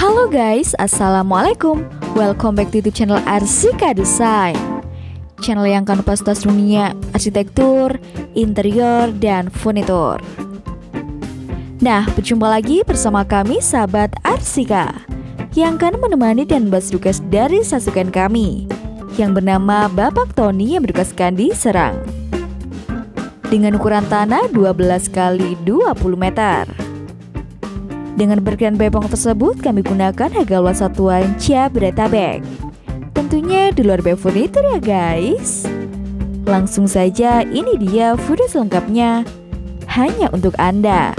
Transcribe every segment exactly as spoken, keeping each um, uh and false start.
Halo guys, assalamualaikum. Welcome back to YouTube channel Arsika Design, channel yang akan membahas dunia arsitektur, interior, dan furnitur. Nah, berjumpa lagi bersama kami sahabat Arsika yang akan menemani dan membahas tugas dari sasukan kami yang bernama Bapak Tony yang bertugaskan di Serang dengan ukuran tanah dua belas kali dua puluh meter. Dengan berkian bepong tersebut, kami gunakan harga luar satuan Jabodetabek. Tentunya di luar biaya furnitur ya guys. Langsung saja, ini dia video selengkapnya hanya untuk Anda.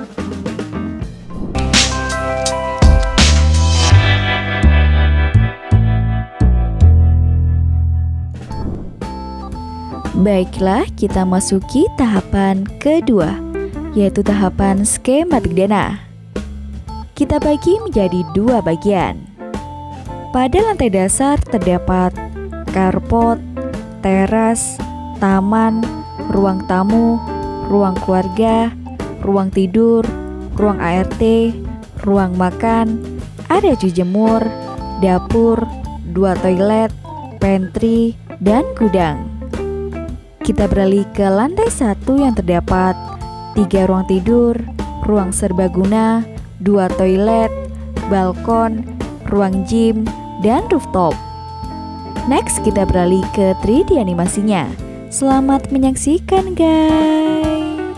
Baiklah, kita masuki tahapan kedua, yaitu tahapan skematik dana. Kita bagi menjadi dua bagian. Pada lantai dasar terdapat carport, teras, taman, ruang tamu, ruang keluarga, ruang tidur, ruang A R T, ruang makan, area cuci jemur, dapur, dua toilet, pantry, dan gudang. Kita beralih ke lantai satu yang terdapat tiga ruang tidur, ruang serbaguna, dua toilet, balkon, ruang gym, dan rooftop. Next, kita beralih ke tiga D animasinya. Selamat menyaksikan guys.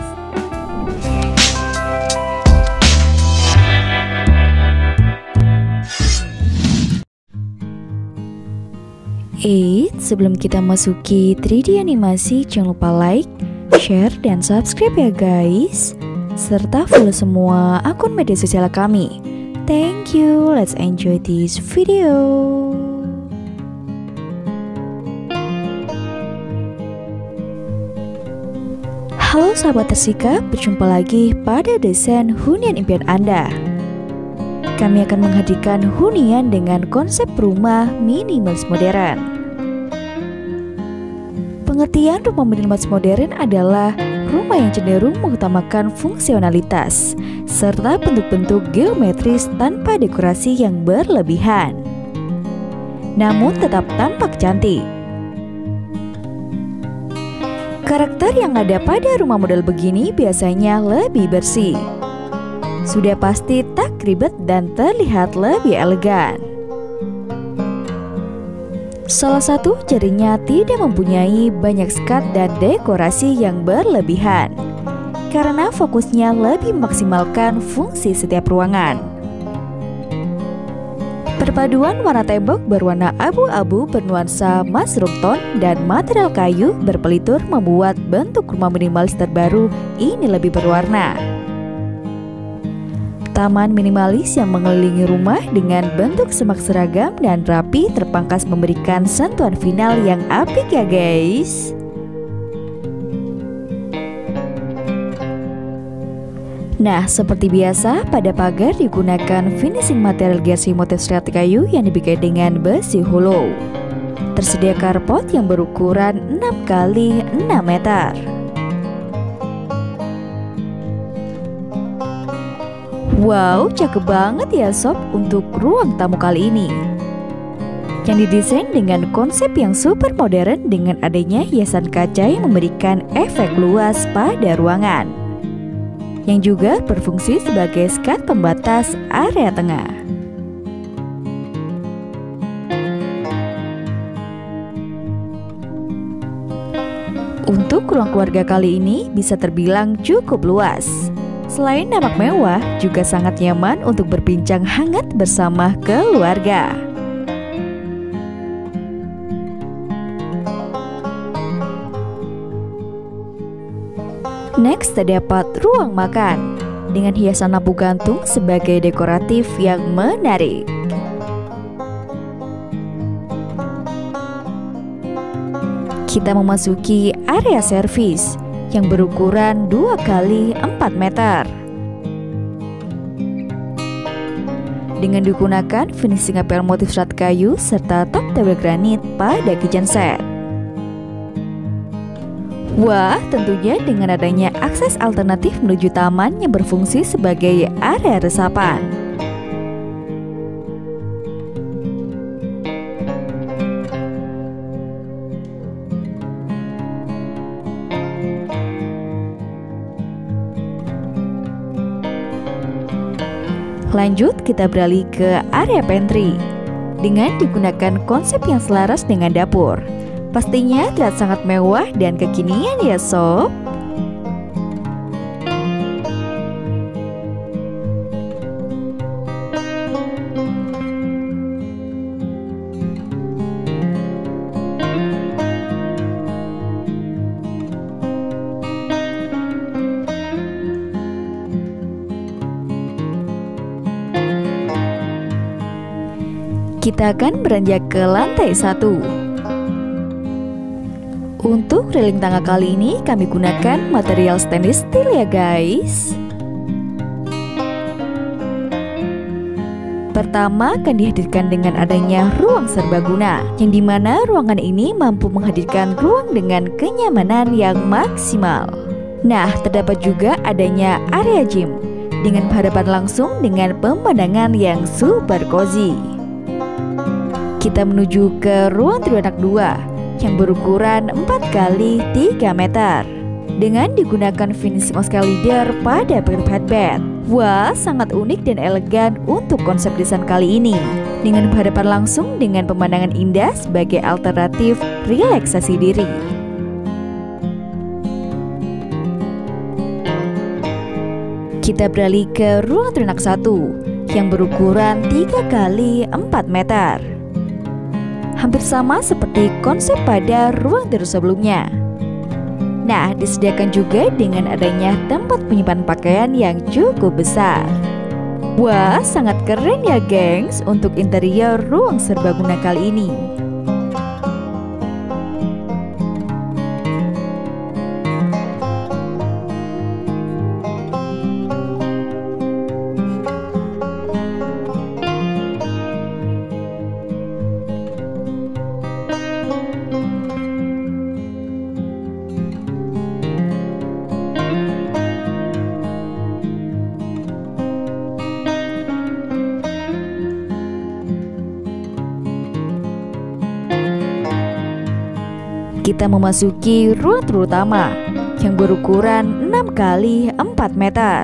Eh, sebelum kita masuki tiga D animasi, jangan lupa like, share, dan subscribe ya guys, serta follow semua akun media sosial kami. Thank you, let's enjoy this video. Halo sahabat Arsika, berjumpa lagi pada desain hunian impian Anda. Kami akan menghadirkan hunian dengan konsep rumah minimalis modern. Pengertian rumah minimalis modern adalah rumah yang cenderung mengutamakan fungsionalitas serta bentuk-bentuk geometris tanpa dekorasi yang berlebihan, namun tetap tampak cantik. Karakter yang ada pada rumah model begini biasanya lebih bersih, sudah pasti tak ribet dan terlihat lebih elegan. Salah satu cirinya tidak mempunyai banyak skat dan dekorasi yang berlebihan, karena fokusnya lebih memaksimalkan fungsi setiap ruangan. Perpaduan warna tembok berwarna abu-abu bernuansa mushroom tone dan material kayu berpelitur membuat bentuk rumah minimalis terbaru ini lebih berwarna. Taman minimalis yang mengelilingi rumah dengan bentuk semak seragam dan rapi terpangkas memberikan sentuhan final yang apik ya guys. Nah, seperti biasa, pada pagar digunakan finishing material jersey motif serat kayu yang dibikin dengan besi hollow. Tersedia carport yang berukuran enam kali enam meter. Wow, cakep banget ya sob untuk ruang tamu kali ini, yang didesain dengan konsep yang super modern dengan adanya hiasan kaca yang memberikan efek luas pada ruangan, yang juga berfungsi sebagai skat pembatas area tengah. Untuk ruang keluarga kali ini bisa terbilang cukup luas. Selain nampak mewah, juga sangat nyaman untuk berbincang hangat bersama keluarga. Next, terdapat ruang makan dengan hiasan lampu gantung sebagai dekoratif yang menarik. Kita memasuki area servis yang berukuran dua kali empat meter. Dengan digunakan finishing apel motif serat kayu serta top table granit pada kitchen set. Wah, tentunya dengan adanya akses alternatif menuju taman yang berfungsi sebagai area resapan. Lanjut, kita beralih ke area pantry dengan digunakan konsep yang selaras dengan dapur. Pastinya terlihat sangat mewah dan kekinian ya sob. Kita akan beranjak ke lantai satu. Untuk railing tangga kali ini kami gunakan material stainless steel ya guys. Pertama akan dihadirkan dengan adanya ruang serbaguna, yang dimana ruangan ini mampu menghadirkan ruang dengan kenyamanan yang maksimal. Nah, terdapat juga adanya area gym dengan berhadapan langsung dengan pemandangan yang super cozy. Kita menuju ke ruang tidur anak dua yang berukuran empat kali tiga meter dengan digunakan finishing Oscar leader pada paket headbed. Wah, sangat unik dan elegan untuk konsep desain kali ini dengan berhadapan langsung dengan pemandangan indah sebagai alternatif relaksasi diri. Kita beralih ke ruang tidur anak satu yang berukuran tiga kali empat meter. Hampir sama seperti konsep pada ruang tidur sebelumnya. Nah, disediakan juga dengan adanya tempat penyimpanan pakaian yang cukup besar. Wah, sangat keren ya gengs untuk interior ruang serbaguna kali ini. Kita memasuki ruang tidur utama yang berukuran enam kali empat meter.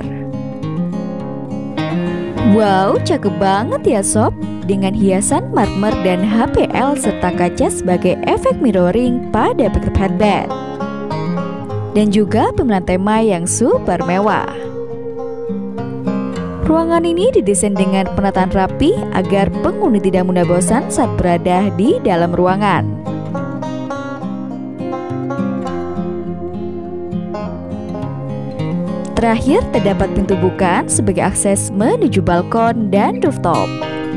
Wow, cakep banget ya sob, dengan hiasan marmer dan H P L serta kaca sebagai efek mirroring pada paket headbed. Dan juga pemilihan tema yang super mewah. Ruangan ini didesain dengan penataan rapi agar penghuni tidak mudah bosan saat berada di dalam ruangan. Terakhir, terdapat pintu bukaan sebagai akses menuju balkon dan rooftop.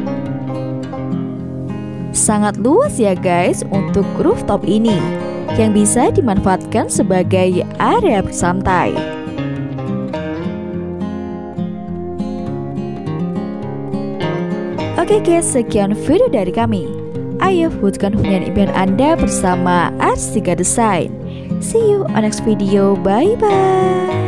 Sangat luas ya guys untuk rooftop ini, yang bisa dimanfaatkan sebagai area bersantai. Oke guys, sekian video dari kami. Ayo wujudkan hunian impian Anda bersama Arsika Design. See you on next video, bye bye.